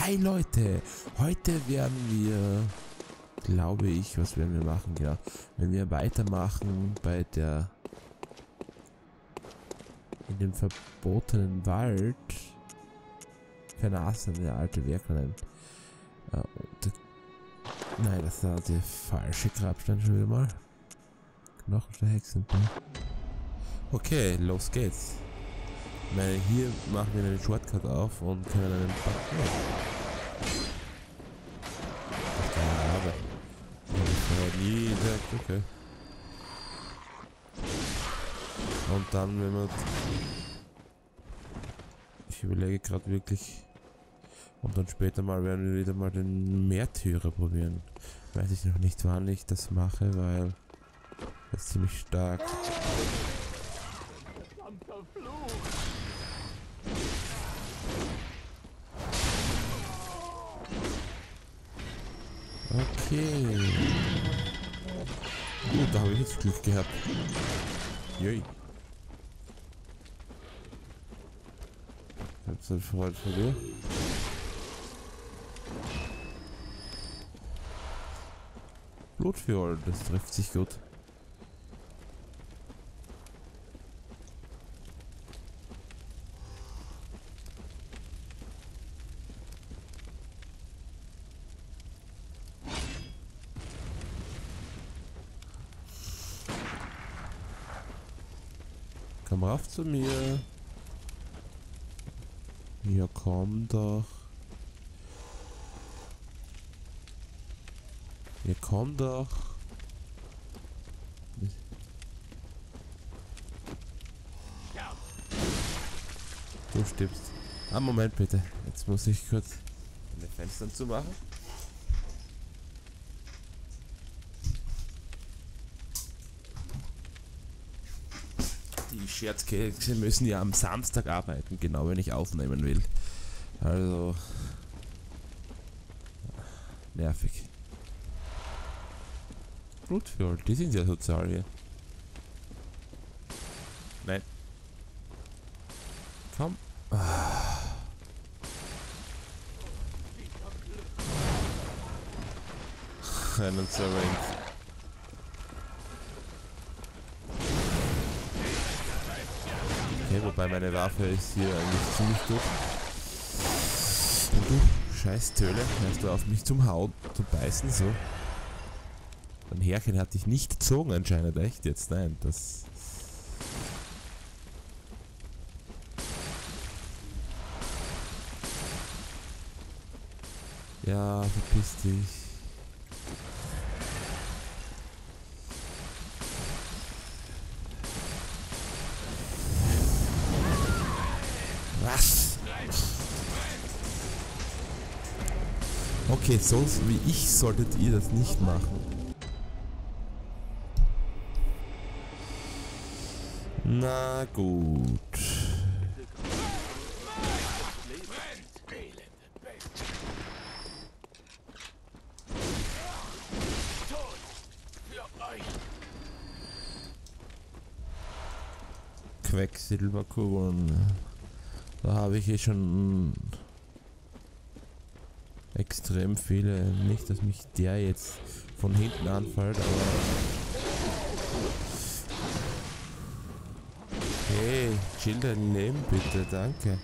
Hi Leute, heute werden wir, glaube ich, was werden wir machen? Ja, wenn wir weitermachen bei der, in dem verbotenen Wald, Vernasen, der alte Werklein. Nein, das war der falsche Grabstein schon wieder mal. Knochen der Hexen. Okay, los geht's. Ich meine, hier machen wir einen Shortcut auf und können einen Button. Nie gesagt, okay. Und dann, wenn man. Ich überlege gerade wirklich. Und dann später mal werden wir wieder mal den Märtyrer probieren. Weiß ich noch nicht, wann ich das mache, weil das ist ziemlich stark. Okay. Gut, da habe ich jetzt Glück gehabt. Jui. Ich hab's halt Freude von dir. Blutviol, das trifft sich gut. Komm rauf zu mir. Ja, komm doch. Ja, komm doch. Du stirbst. Ah, Moment bitte. Jetzt muss ich kurz meine Fenster zumachen. Die Scherzkekse müssen ja am Samstag arbeiten, genau wenn ich aufnehmen will. Also nervig. Blutviol, die sind ja sozial hier. Nein. Komm. Einen Servering. Okay, wobei meine Waffe ist hier eigentlich ziemlich gut. Und du scheiß Töle, hörst du auf mich zum Hauen, zu beißen, so. Ein Härchen hat dich nicht gezogen anscheinend, echt jetzt? Nein, das... Ja, verpiss dich. Was? Okay, so wie ich solltet ihr das nicht machen. Na gut. Quecksilberkugeln. Da habe ich schon extrem viele. Nicht, dass mich der jetzt von hinten anfällt, aber... Hey, chill dein Leben bitte, danke.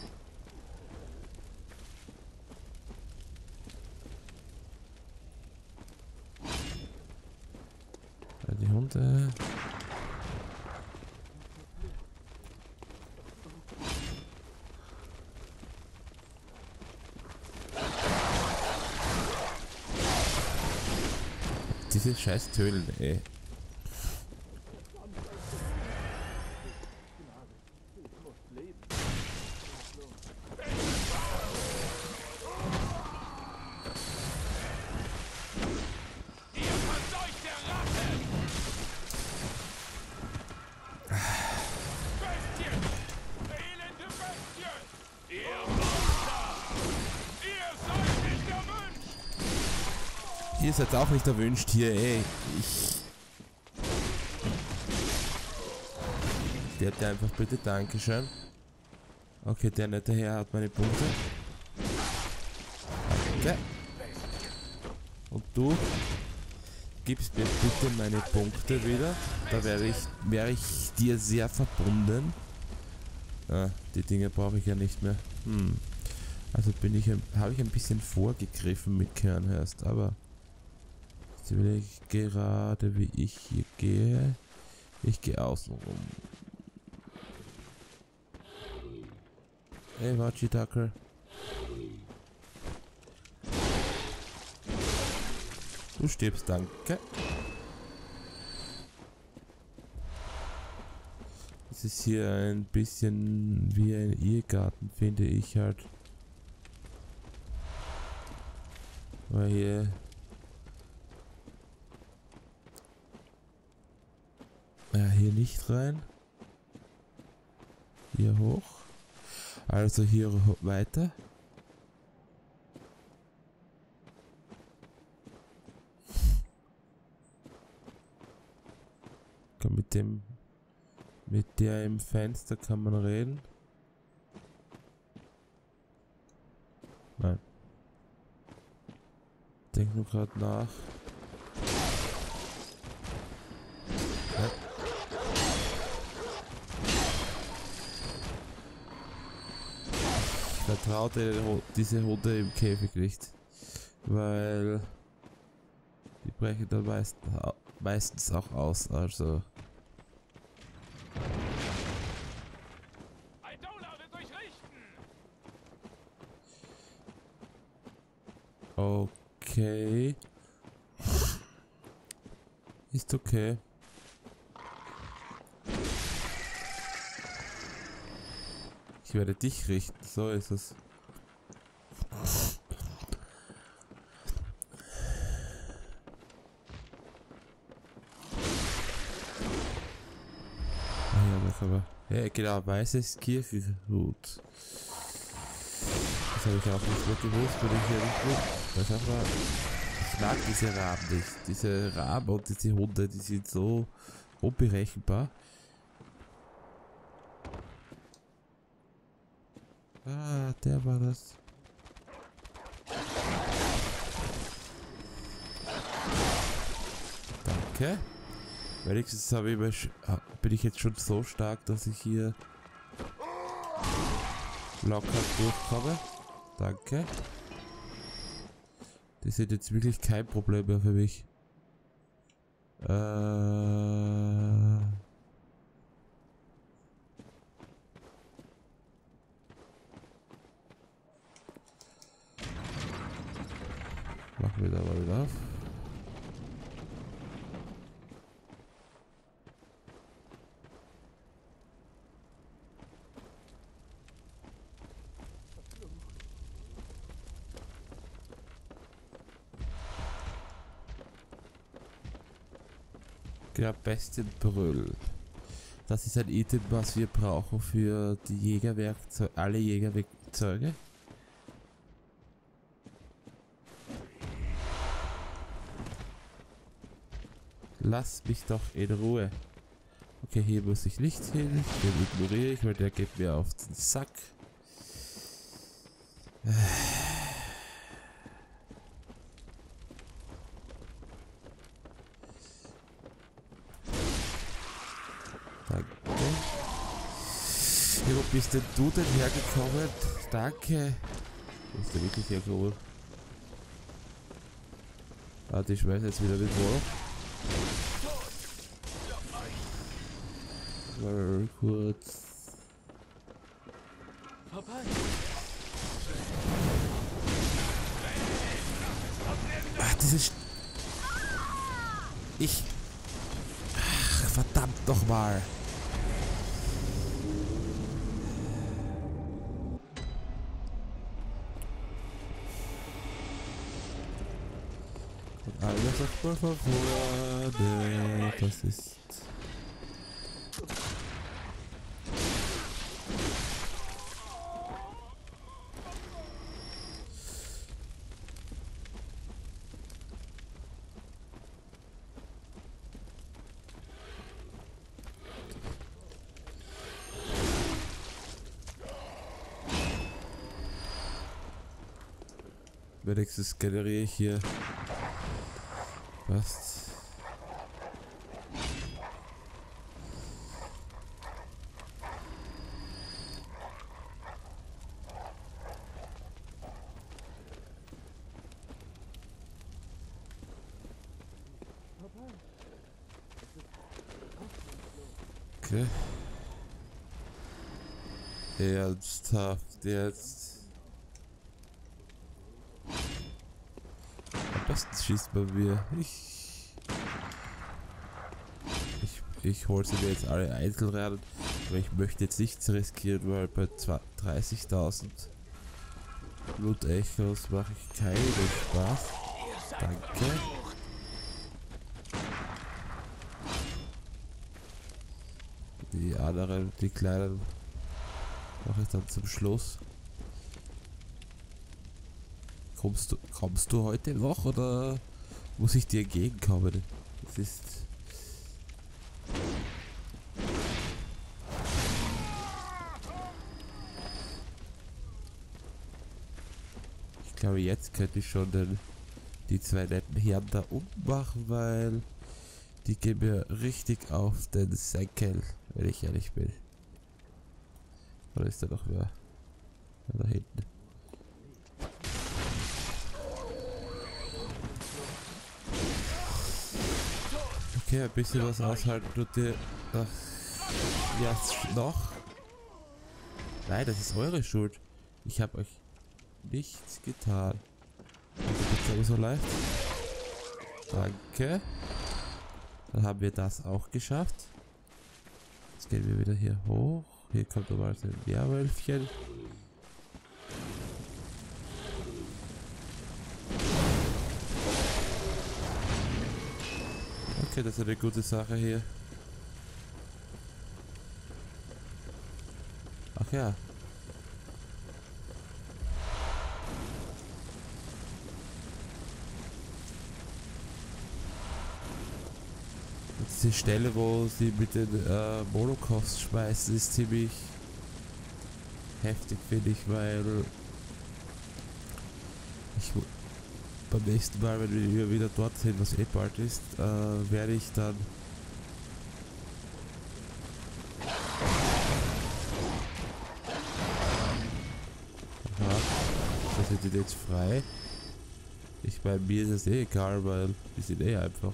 Die Hunde... Diese scheiß Tölen, ey. Ihr seid auch nicht erwünscht hier, ey. Der einfach bitte, Dankeschön. Okay, der nette Herr hat meine Punkte. Danke. Und du gibst mir bitte meine Punkte wieder. Da wäre ich dir sehr verbunden. Ah, die Dinge brauche ich ja nicht mehr. Also habe ich ein bisschen vorgegriffen mit Kernhurst, aber jetzt will ich gerade wie ich hier gehe. Ich gehe außen rum. Hey, Wachi-Dackel. Du stirbst, danke. Es ist hier ein bisschen wie ein Irrgarten, finde ich halt. Weil hier... Ja, hier nicht rein. Hier hoch. Also hier weiter. Mit der im Fenster kann man reden. Nein. Denk nur gerade nach. Ja. Ich vertraute diese Hunde im Käfig nicht. Weil die brechen dann meistens auch aus, also. Okay. Ist okay. Ich werde dich richten, so ist es. Aber ja, genau, weißes Kirchenhut. Das habe ich auch nicht mehr gewusst, würde ich ja nicht wissen. Aber ich mag diese Raben nicht. Diese Raben und diese Hunde, die sind so unberechenbar. Ah, der war das. Danke. Wenigstens bin ich jetzt schon so stark, dass ich hier locker durchkomme. Danke. Das ist jetzt wirklich kein Problem mehr für mich. Machen wir da mal wieder auf. Ja, besten Brüll. Das ist ein Item, was wir brauchen für die Jägerwerkzeuge, alle Jägerwerkzeuge. Lass mich doch in Ruhe. Okay, hier muss ich nicht hin. Den ignoriere ich, weil der geht mir auf den Sack. Danke. Ja, wo bist denn du denn hergekommen? Danke. Wo ist der wirklich hergekommen? Warte, ich schmeiß jetzt wieder mit Wall. Mal kurz. Ach, Ach, verdammt nochmal. Alles auf mal von vorne. Das ist... Wenigstens generiere ich hier. Passt. Okay. Ernsthaft jetzt. Am besten schießt man mir. Ich hole sie mir jetzt alle einzeln rein, aber ich möchte jetzt nichts riskieren, weil bei 30.000 Blutechos mache ich keinen Spaß. Danke. Die anderen, die kleinen, mache ich dann zum Schluss. Kommst du heute noch oder muss ich dir entgegenkommen? Das ist... Ich glaube, jetzt könnte ich schon die zwei netten Herren da ummachen, weil die gehen mir richtig auf den Senkel, wenn ich ehrlich bin. Oder ist da noch wer? Ja, da hinten. Okay, ein bisschen was aushalten tut ihr. Ach, ja, noch? Nein, das ist eure Schuld. Ich habe euch nichts getan. Das geht's aber so leicht. Danke. Dann haben wir das auch geschafft. Jetzt gehen wir wieder hier hoch. Hier kommt nochmal ein Werwölfchen. Okay, das ist eine gute Sache hier. Ach ja. Die Stelle, wo sie mit den Molokovs schmeißen, ist ziemlich heftig, finde ich, weil ich beim nächsten Mal, wenn wir wieder dort sind, was eh bald ist, werde ich dann da sind die jetzt frei. Ich meine, mir ist es eh egal, weil die sind eh einfach.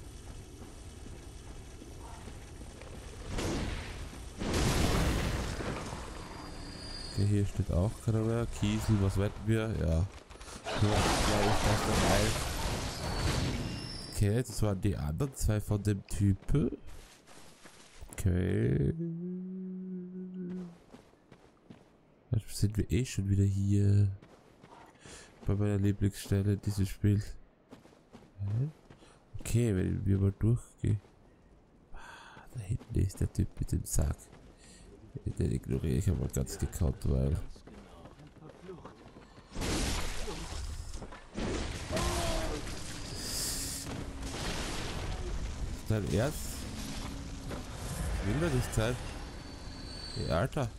Okay, hier steht auch keiner mehr. Kiesel, was wetten wir? Ja. Glaube ich, das dabei. Okay, das waren die anderen zwei von dem Typen. Okay. Jetzt sind wir eh schon wieder hier. Bei meiner Lieblingsstelle dieses Spiel. Okay, wenn wir mal durchgehen. Da hinten ist der Typ mit dem Sack. Den ignoriere ich aber ganz gekonnt, weil... Dein Ernst? Will er nicht sein? Hey, Alter.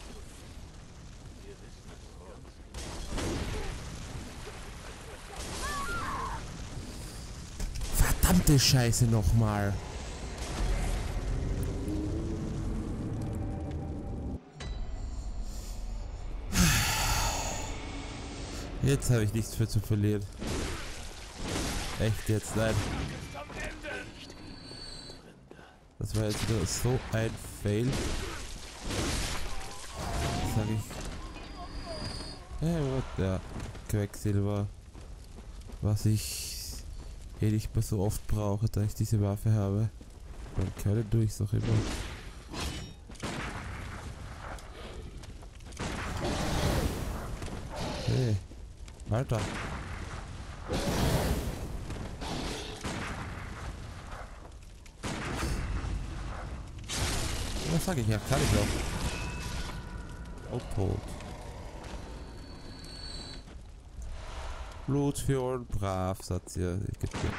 Verdammte Scheiße nochmal. Jetzt habe ich nichts mehr zu verlieren. Echt jetzt, nein. Das war jetzt wieder so ein Fail. Sag ich. Ja, Quecksilber. Was ich eh nicht mehr so oft brauche, da ich diese Waffe habe. Beim Können tue ich es auch immer. Hey, Alter. Was sag ich ja? Kann ich noch. Oh, tot. Blutfjord, brav, sagt ihr. Ich geb dir.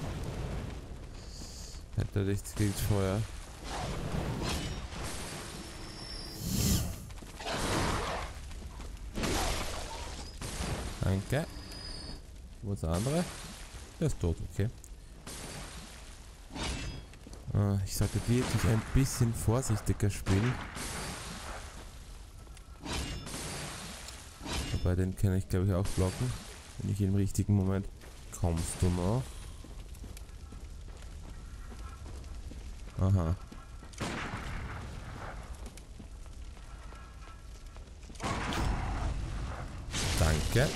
Hätte nichts gegen Feuer. Danke. Wo ist der andere? Der ist tot, okay. Ich sollte wirklich ein bisschen vorsichtiger spielen. Wobei, den kann ich glaube ich auch blocken. Wenn ich im richtigen Moment... Kommst du noch? Aha. Danke.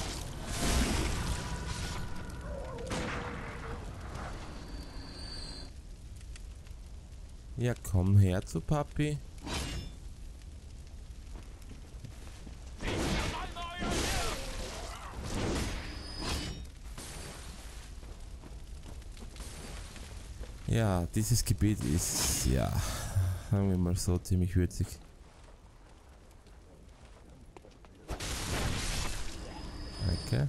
Ja, komm her zu Papi. Ja, dieses Gebiet ist, ja, sagen wir mal so, ziemlich würzig. Danke.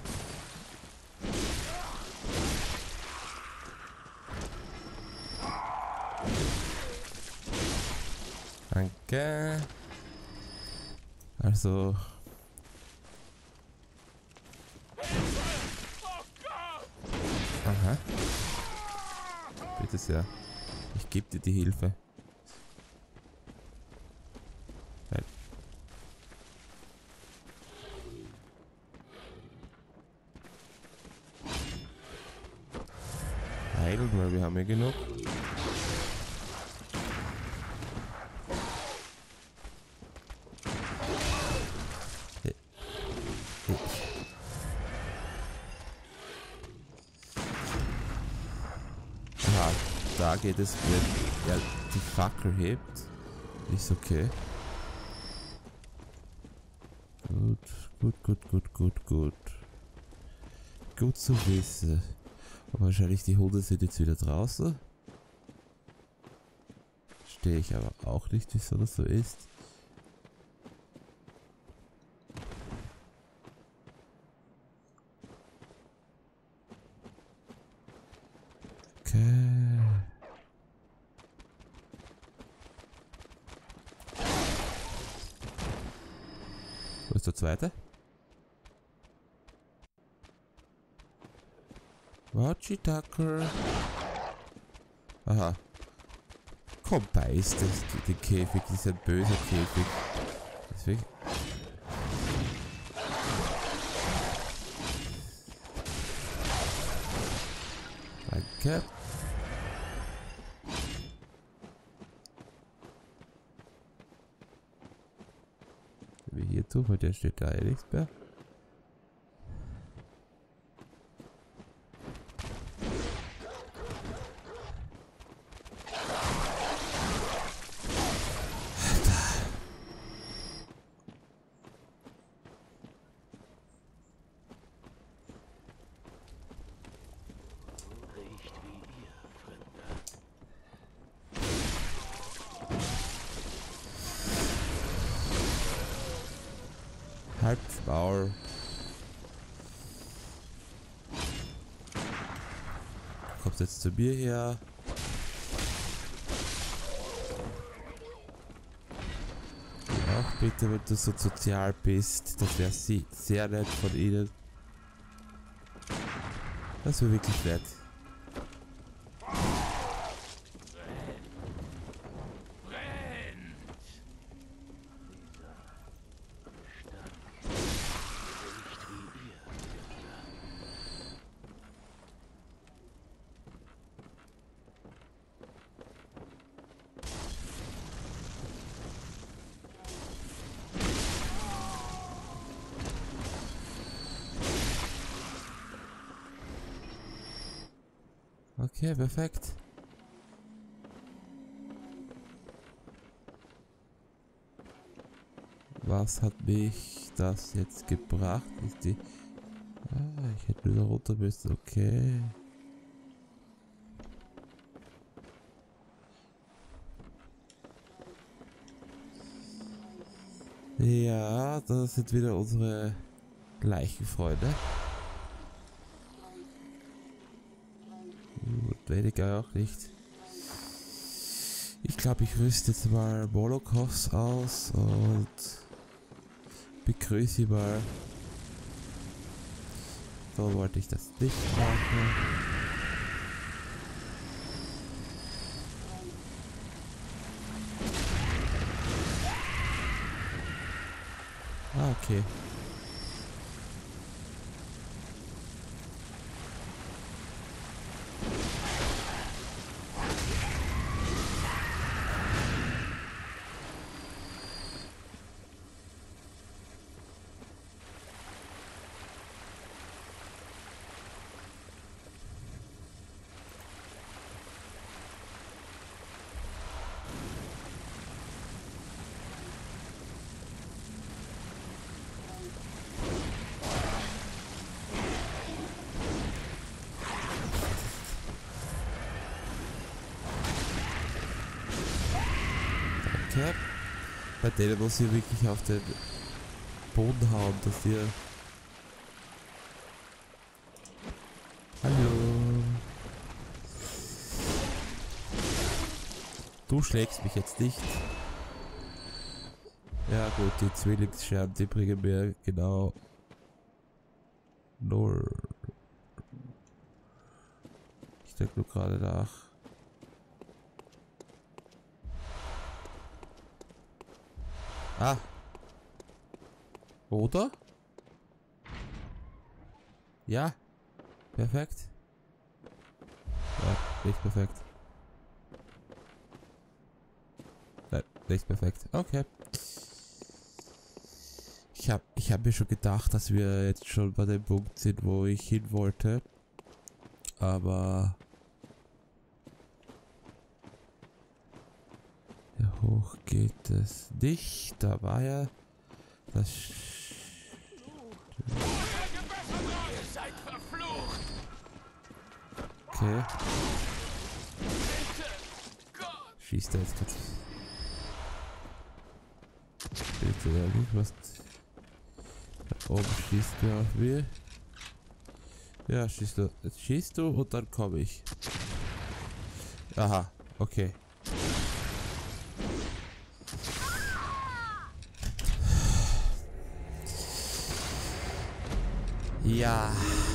Danke. Also... Aha. Bitte sehr. Ich gebe dir die Hilfe. Heilt, weil wir haben ja genug. Aha, da geht es, wenn er die Fackel hebt. Ist okay. Gut. Gut zu wissen. Aber wahrscheinlich die Hunde sind jetzt wieder draußen. Verstehe ich aber auch nicht, wieso das so ist. Okay. Wo ist der zweite? Watchy Tucker. Aha. Komm, beißt das, den Käfig. Das ist ein böser Käfig. Deswegen. Danke. Wie hier tun, weil der steht da eh nichts mehr. Halb's Maul. Kommst jetzt zu mir her. Auch bitte, wenn du so sozial bist. Das wäre sehr nett von Ihnen. Das wäre wirklich nett. Okay, perfekt. Was hat mich das jetzt gebracht? Ist die... Ah, ich hätte wieder runter müssen. Okay. Ja, das sind wieder unsere Leichenfreunde. Weniger auch nicht. Ich glaube, ich rüste jetzt mal Molokovs aus und begrüße mal So wollte ich das nicht machen. Ah, okay. Okay. Bei denen muss ich wirklich auf den Boden hauen, dass ihr... Hallo. Du schlägst mich jetzt nicht. Ja gut, die Zwillingsscherben, die bringen mir genau 0. Ich denke nur gerade nach. Ah. Oder? Ja. Perfekt. Ja, nicht perfekt. Nein, nicht perfekt. Okay. Ich hab mir schon gedacht, dass wir jetzt schon bei dem Punkt sind, wo ich hin wollte. Aber... ja, hoch geht es nicht. Da war ja... das... Okay. Schießt er jetzt gerade... bitte ja nicht, was... da oben schießt der auf mich. Ja, schießt du. Jetzt schießt du und dann komme ich. Aha, okay. Ja.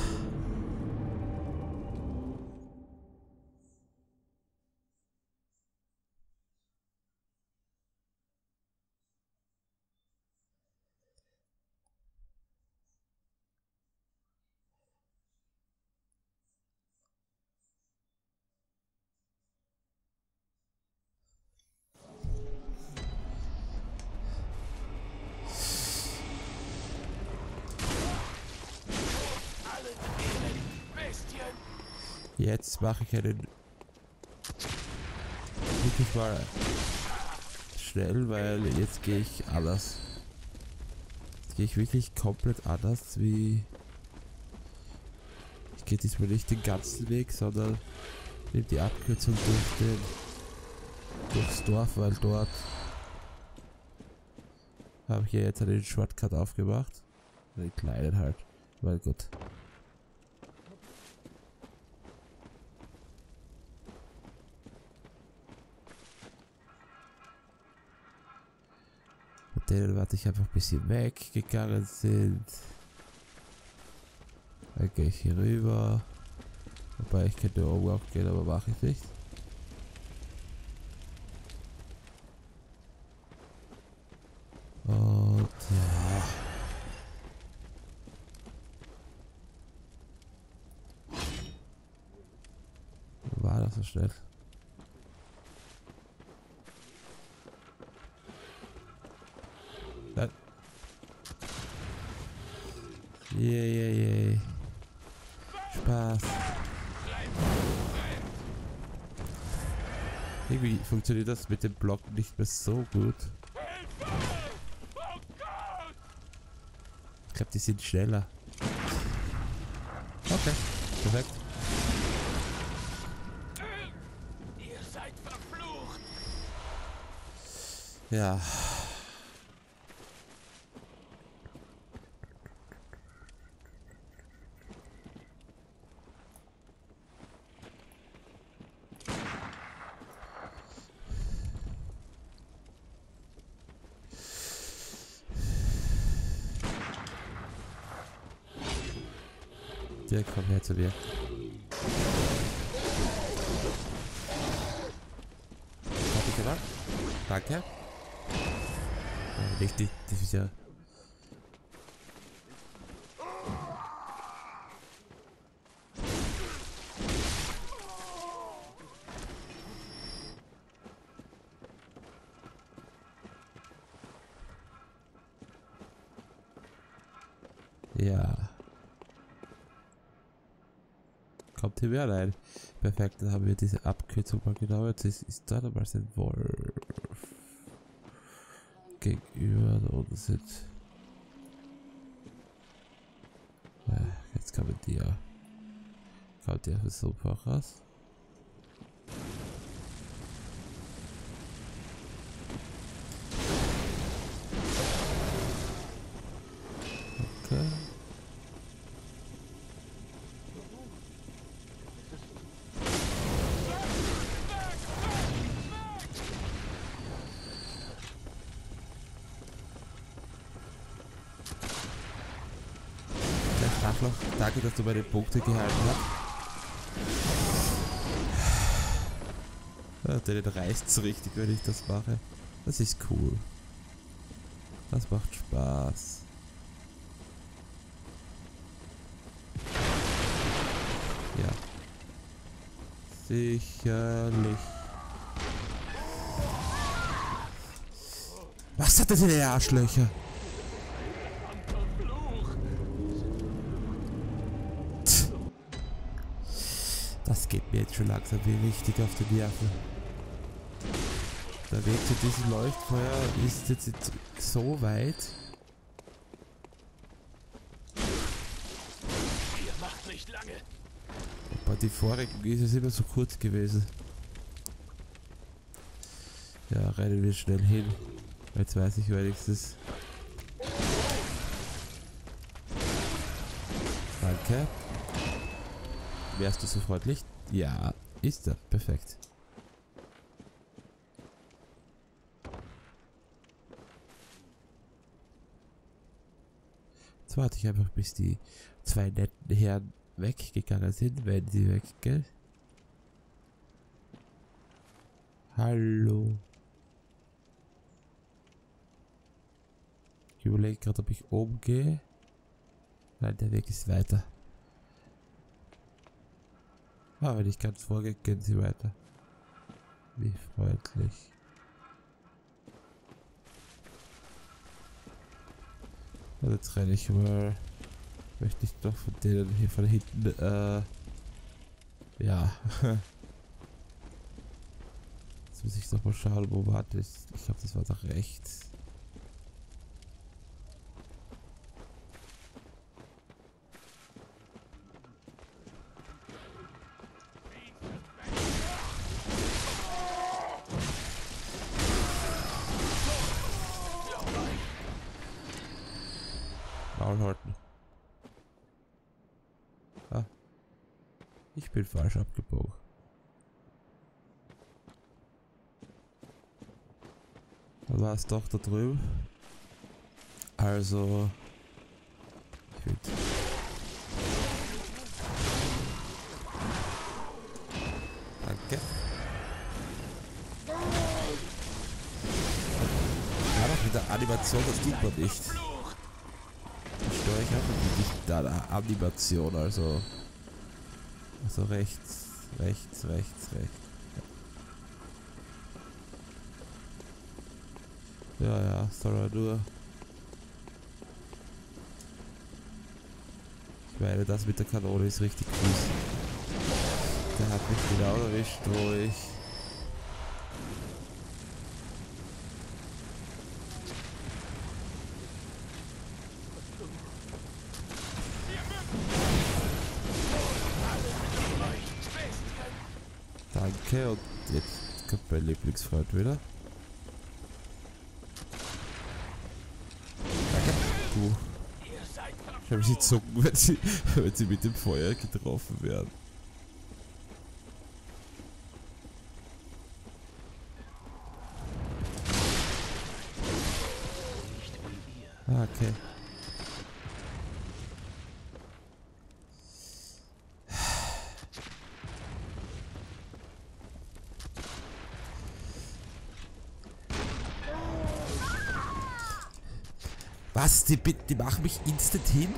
Jetzt mache ich einen wirklich mal schnell, weil jetzt gehe ich anders. Jetzt gehe ich wirklich komplett anders, wie... ich gehe diesmal nicht den ganzen Weg, sondern nehme die Abkürzung durchs Dorf, weil dort habe ich ja jetzt einen Shortcut aufgemacht. Den kleinen halt, weil gut. Mit denen warte ich einfach ein bisschen weggegangen sind. Dann gehe ich hier rüber. Wobei ich könnte oben auch gehen, aber mache ich nicht. Und ja. War das so schnell? Nein. Yay. Spaß. Irgendwie funktioniert das mit dem Block nicht mehr so gut. Ich glaube, die sind schneller. Okay, perfekt. Ihr seid verflucht. Ja. Der kommt her zu mir. Hab ich gemacht? Danke. Ja, richtig, das ist ja... Ja. Kommt hier mehr rein. Perfekt, dann haben wir diese Abkürzung mal genau. Jetzt ist da nochmal ein Wolf. Gegenüber, da unten sind. Jetzt kommen die ja. Kommt die auf den Sofa raus. Okay. Arschloch, danke, dass du meine Punkte gehalten hast. Ja, den reißt's richtig, wenn ich das mache. Das ist cool. Das macht Spaß. Ja. Sicherlich. Was hat das denn der Arschlöcher? Das geht mir jetzt schon langsam wie richtig auf die Nerven. Der Weg zu diesem Leuchtfeuer ist jetzt so weit. Ihr macht nicht lange. Bei die vorigen ist es immer so kurz gewesen. Ja, rennen wir schnell hin. Jetzt weiß ich wenigstens. Danke. Wärst du so freundlich? Ja, ist er. Perfekt. Jetzt warte ich einfach, bis die zwei netten Herren weggegangen sind, wenn sie weggehen. Hallo. Ich überlege gerade, ob ich oben gehe. Nein, der Weg ist weiter. Ah, wenn ich ganz vorgehe, gehen sie weiter. Wie freundlich. Also jetzt renne ich mal. Möchte ich doch von denen hier von hinten, ja. Jetzt muss ich doch mal schauen, wo war das? Ich glaube, das war doch rechts. Maul halten. Ah. Ich bin falsch abgebogen. Da war es doch da drüben. Also. Ich will. Danke. Ja, doch mit der Animation, das tut man nicht. Ich habe nicht da eine Animation, also rechts. Ja, soll er nur. Ich meine, das mit der Kanone ist richtig fies. Der hat mich genau erwischt, wo ich. Danke, und jetzt kommt mein Lieblingsfreund wieder. Danke. Du. Ich habe sie zucken, wenn sie mit dem Feuer getroffen werden. Ah, okay. Was? Die machen mich instant hin?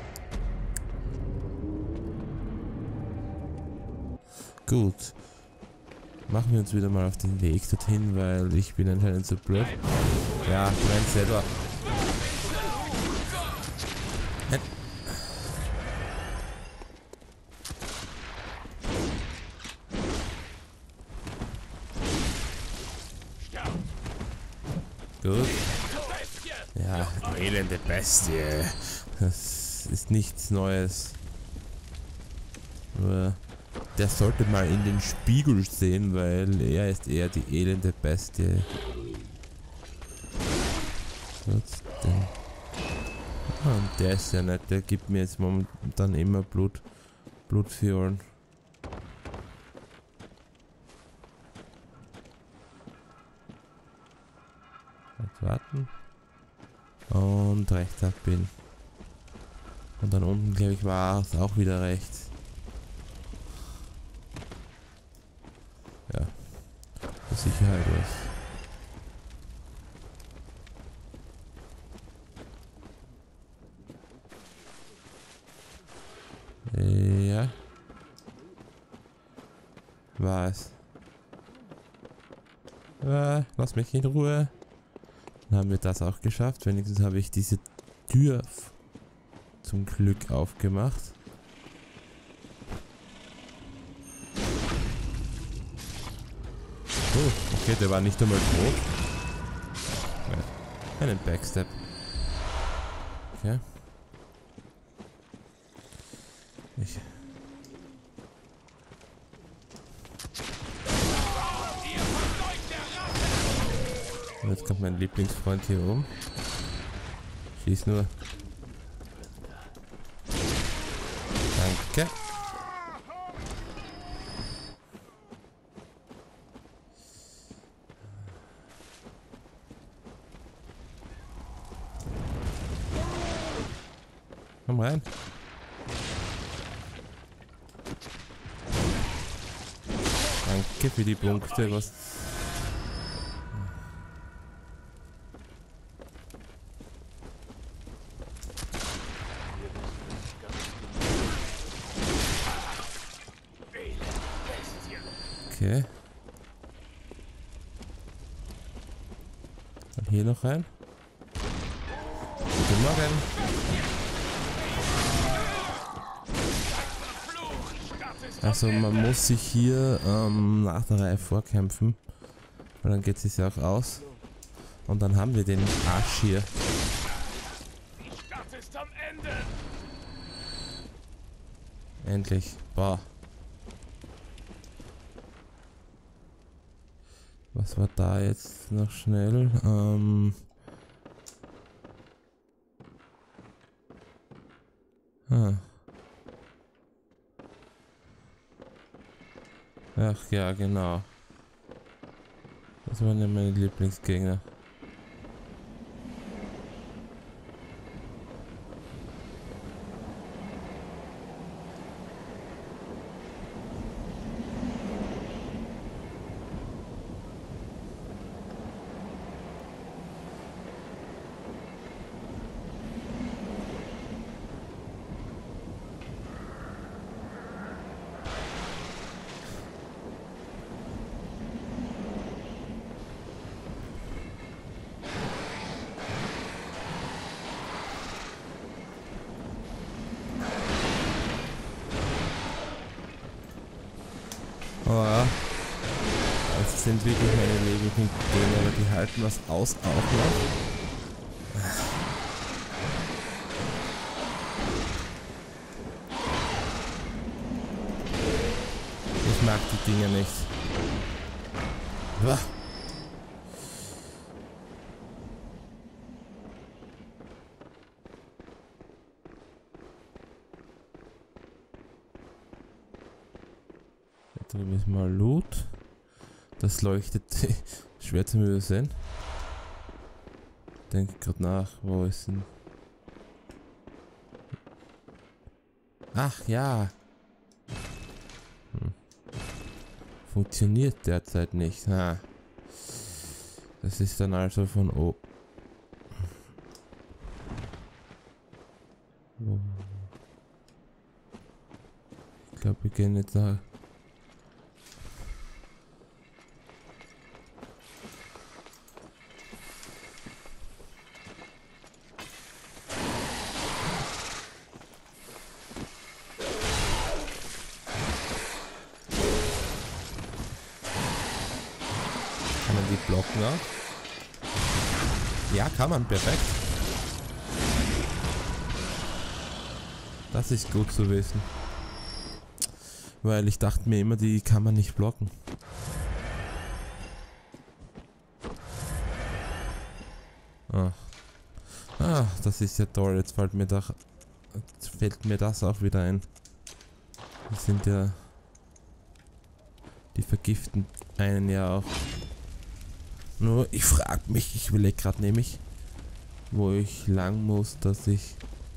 Gut. Machen wir uns wieder mal auf den Weg dorthin, weil ich bin anscheinend so blöd. Ja, brennt selber. Gut. Ja, elende Bestie. Das ist nichts Neues. Nur, der sollte mal in den Spiegel sehen, weil er ist eher die elende Bestie. Und der ist ja nett, der gibt mir jetzt momentan immer Blutfiolen. Warten. Und rechts abbiegen. Und dann unten, glaube ich, war es auch wieder rechts. Ja. Für Sicherheit was. Ja. Was? Lass mich in Ruhe. Dann haben wir das auch geschafft. Wenigstens habe ich diese Tür zum Glück aufgemacht. Oh, okay, der war nicht einmal tot. Ja, einen Backstep. Okay. Und jetzt kommt mein Lieblingsfreund hier oben. Schieß nur. Danke. Komm rein. Danke für die Punkte, was... Okay. Dann hier noch rein. Guten Morgen. Also man muss sich hier nach der Reihe vorkämpfen. Weil dann geht es ja auch aus. Und dann haben wir den Arsch hier. Die Stadt ist am Ende. Endlich. Boah. Was war da jetzt noch schnell? Ach ja, genau. Das waren ja meine Lieblingsgegner. Oh ja. Das sind wirklich meine Lieblingsgegner, aber die halten was aus auch noch. Ich mag die Dinger nicht. Da drüben ist mal Loot. Das leuchtet schwer zu übersehen. Denke gerade nach, wo ist denn? Ach ja. Funktioniert derzeit nicht. Ha. Das ist dann also von Wir gehen jetzt da. Kann man die blocken auch? Ja, kann man, perfekt. Das ist gut zu wissen. Weil ich dachte mir immer, die kann man nicht blocken. Das ist ja toll. Jetzt fällt mir das auch wieder ein. Das sind ja... Die vergiften einen ja auch. Nur, ich frag mich, ich will gerade nämlich, wo ich lang muss, dass ich...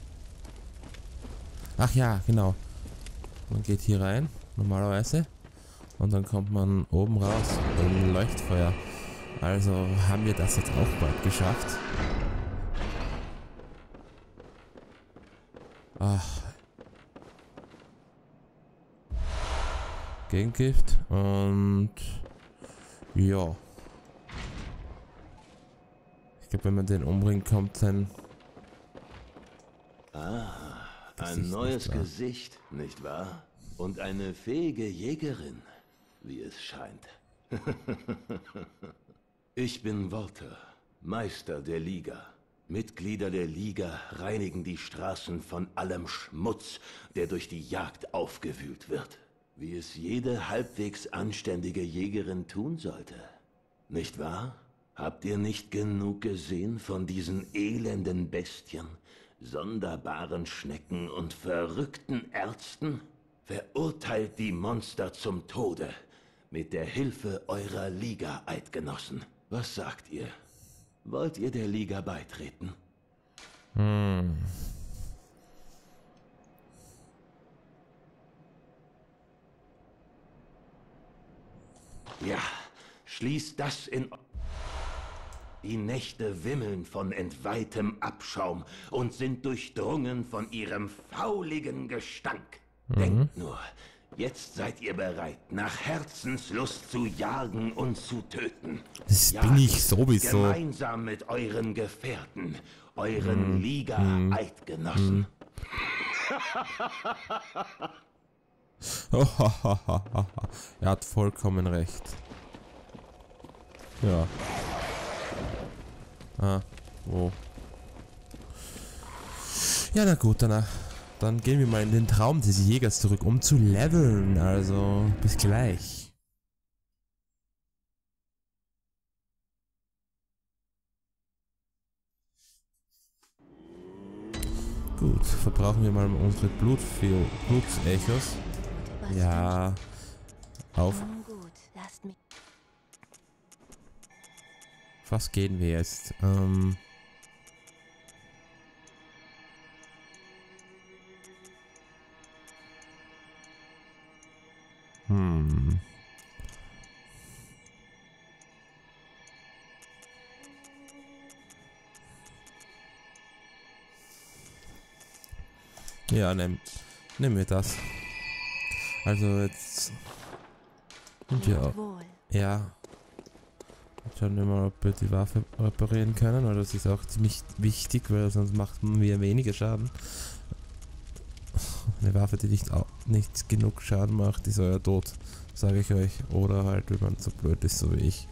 Ach ja, genau. Man geht hier rein, normalerweise. Und dann kommt man oben raus beim Leuchtfeuer. Also haben wir das jetzt auch bald geschafft. Ach. Gegengift und... Ja. Ich glaube, wenn man den umbringt, kommt sein... Ein neues Gesicht, nicht wahr? Und eine fähige Jägerin, wie es scheint. Ich bin Walter, Meister der Liga. Mitglieder der Liga reinigen die Straßen von allem Schmutz, der durch die Jagd aufgewühlt wird. Wie es jede halbwegs anständige Jägerin tun sollte. Nicht wahr? Habt ihr nicht genug gesehen von diesen elenden Bestien? Sonderbaren Schnecken und verrückten Ärzten? Verurteilt die Monster zum Tode mit der Hilfe eurer Liga-Eidgenossen. Was sagt ihr? Wollt ihr der Liga beitreten? Ja, schließt das in... Die Nächte wimmeln von entweihtem Abschaum und sind durchdrungen von ihrem fauligen Gestank. Denkt nur, jetzt seid ihr bereit, nach Herzenslust zu jagen und zu töten. Das bin ich sowieso. Gemeinsam mit euren Gefährten, euren Liga-Eidgenossen. Er hat vollkommen recht. Ja. Wo? Ja, na gut, dann gehen wir mal in den Traum des Jägers zurück, um zu leveln. Also, bis gleich. Gut, verbrauchen wir mal unsere Blutechos. Ja. Auf. Was gehen wir jetzt? Ja, nehmen wir das. Also jetzt sind wir auch. Ja. Jetzt schauen wir mal, ob wir die Waffe reparieren können, weil das ist auch ziemlich wichtig, weil sonst macht wir weniger Schaden. Eine Waffe, die nicht genug Schaden macht, ist euer Tod, sage ich euch. Oder halt, wenn man so blöd ist, so wie ich.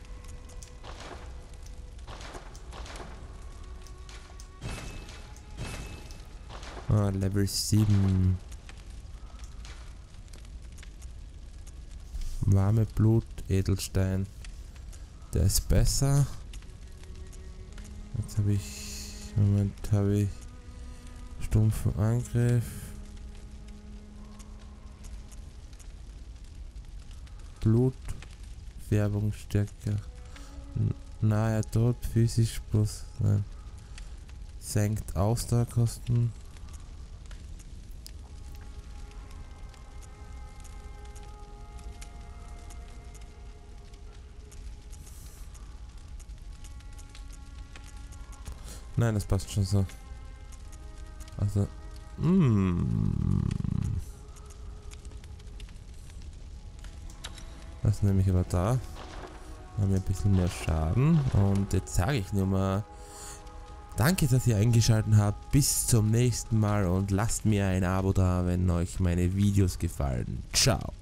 Level 7. Warme Blut, Edelstein. Der ist besser. Jetzt habe ich stumpfen Angriff. Blut, Färbung stärker. Nahe Tod, physisch plus. Nein. Senkt Ausdauerkosten. Nein, das passt schon so. Also, Das ist nämlich aber da. Haben wir ein bisschen mehr Schaden. Und jetzt sage ich nur mal, danke, dass ihr eingeschaltet habt. Bis zum nächsten Mal und lasst mir ein Abo da, wenn euch meine Videos gefallen. Ciao.